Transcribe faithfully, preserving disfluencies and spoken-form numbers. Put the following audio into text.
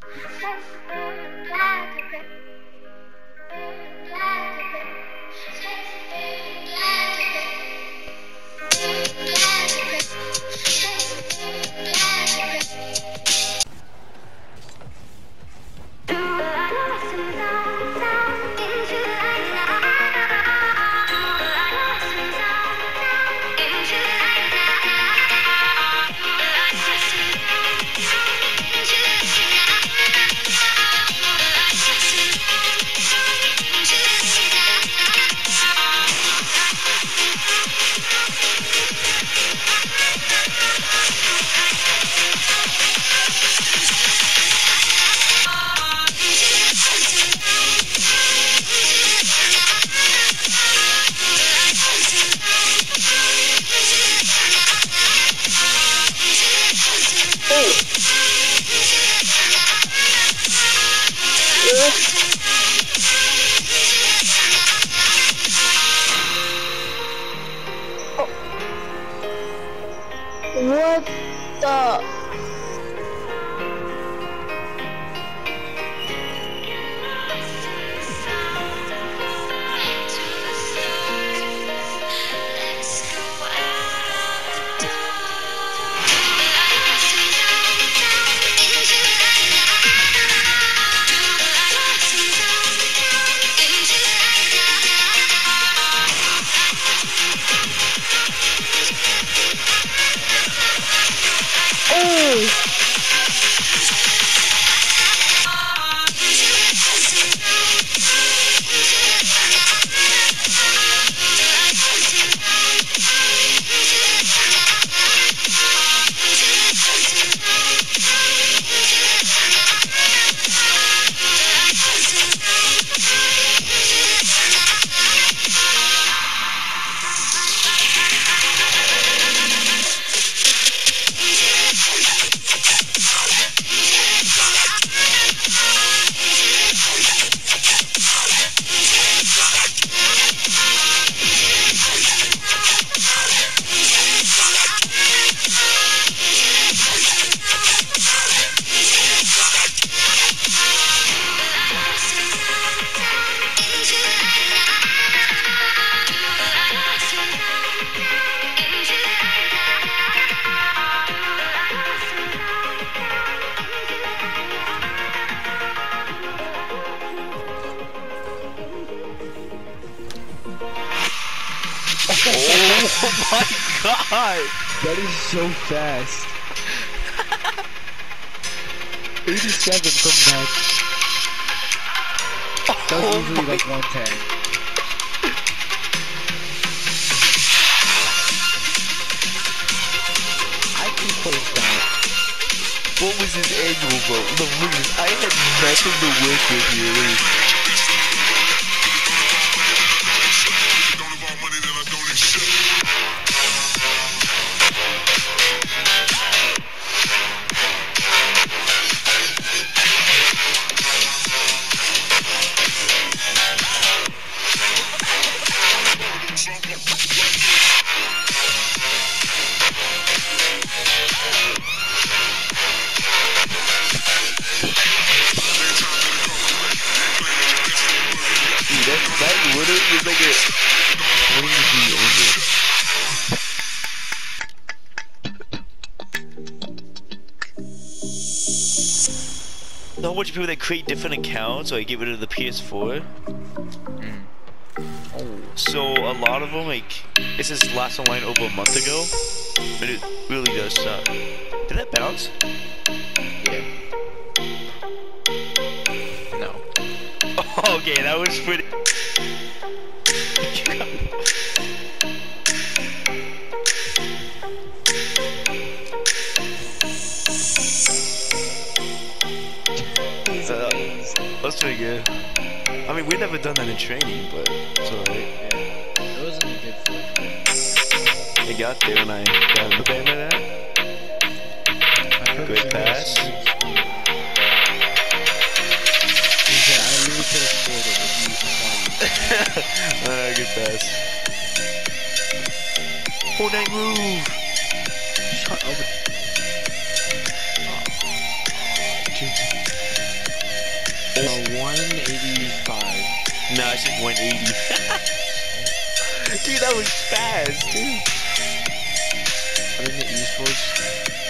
What the? Oh my god! That is so fast. eighty-seven from that. That was Oh usually my. like one ten. I can close that. What was his annual vote? No, look at this. I had nothing to work with here. Look at this. Dude, that, that literally is like a twenty degree over. Know how much people that create different accounts or like get rid of the P S four? Mm. Oh. So a lot of them, like, this is last online over a month ago, but it really does suck. Did that bounce? Yeah. No. Okay, that was pretty. uh, that's pretty good. I mean, we've never done that in training, but it's alright. It wasn't a good flip. I got there when I got the band of that. Great pass. Yeah, I really could have scored it if you used the uh, good pass. Fortnite move! Shut up. Uh, one eighty-five. No, I said one eighty. Dude, that was fast, dude. I'm in the esports.